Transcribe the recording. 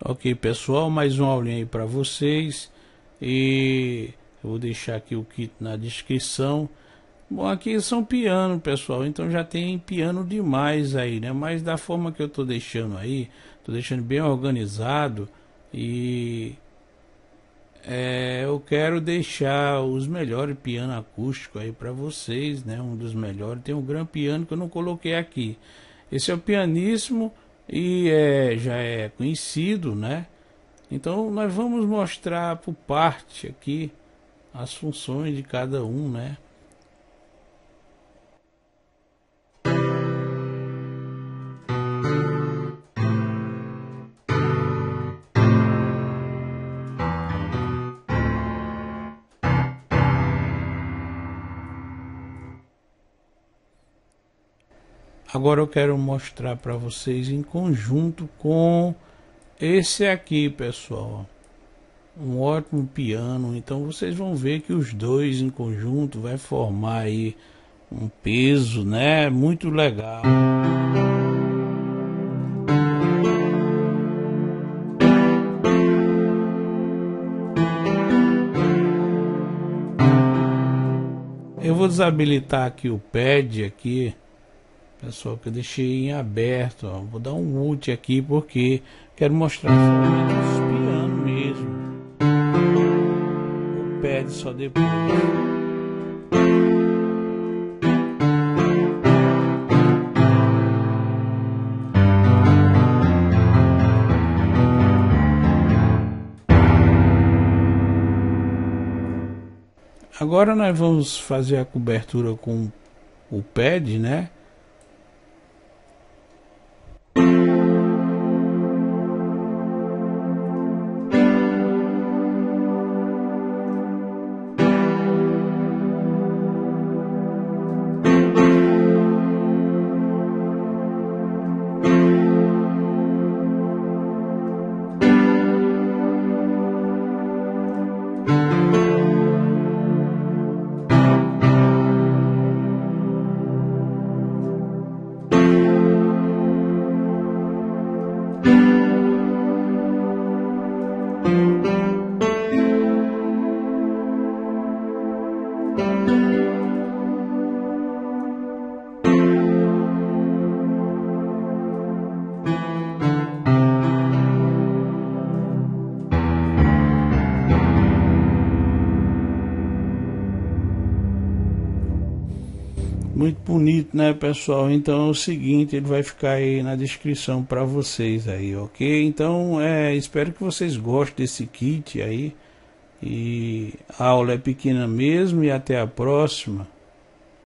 Ok, pessoal, mais uma aulinha aí para vocês. E eu vou deixar aqui o kit na descrição. Bom, aqui são piano, pessoal, então já tem piano demais aí, né? Mas da forma que eu tô deixando aí, tô deixando bem organizado. E eu quero deixar os melhores piano acústico aí para vocês, né? Um dos melhores. Tem um Grand Piano que eu não coloquei aqui. Esse é o pianíssimo e já é conhecido, né? Então nós vamos mostrar por parte aqui as funções de cada um, né? Agora eu quero mostrar para vocês em conjunto com esse aqui, pessoal. Um ótimo piano. Então vocês vão ver que os dois em conjunto vai formar aí um peso, né? Muito legal. Eu vou desabilitar aqui o pad aqui, pessoal, que eu deixei em aberto, ó. Vou dar um mute aqui porque quero mostrar somente os pianos mesmo. O pad só depois. Agora nós vamos fazer a cobertura com o pad, né? Muito bonito, né, pessoal? Então é o seguinte, ele vai ficar aí na descrição para vocês aí, ok? Então espero que vocês gostem desse kit aí. E a aula é pequena mesmo e até a próxima.